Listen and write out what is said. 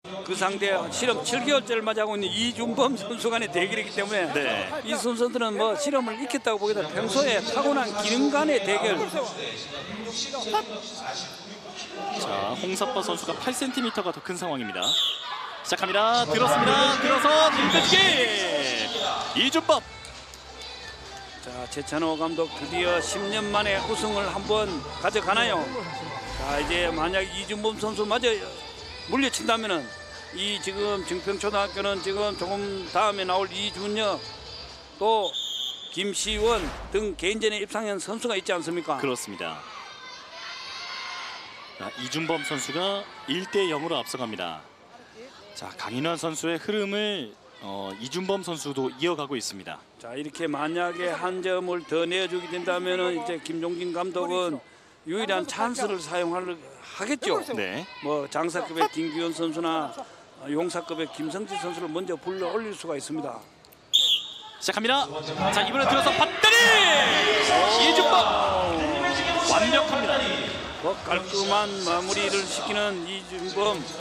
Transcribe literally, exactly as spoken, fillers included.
그 상대 실험 칠 개월째를 맞이하고 있는 이준범 선수 간의 대결이기 때문에 네. 이 선수들은 뭐 실험을 익혔다고 보기보다 평소에 타고난 기능 간의 대결. 자, 홍사빠 선수가 팔 센티미터가 더 큰 상황입니다. 시작합니다. 들었습니다. 들어서 들배지기 이준범. 자, 최찬호 감독 드디어 십 년 만에 우승을 한번 가져가나요? 자, 이제 만약 이준범 선수마저 물려친다면은 이 지금 증평초등학교는 지금 조금 다음에 나올 이준혁 또 김시원 등 개인전에 입상한 선수가 있지 않습니까? 그렇습니다. 자, 이준범 선수가 일 대 영으로 앞서갑니다. 자, 강인환 선수의 흐름을 어, 이준범 선수도 이어가고 있습니다. 자, 이렇게 만약에 한 점을 더 내주게 된다면은 이제 김종진 감독은 유일한 찬스를 사용할 하겠죠. 네. 뭐 장사급의 김규현 선수나 용사급의 김성진 선수를 먼저 불러 올릴 수가 있습니다. 시작합니다. 자, 이번에 들어서 밧다리 이준범 완벽합니다. 더 깔끔한 마무리를 시키는 이준범.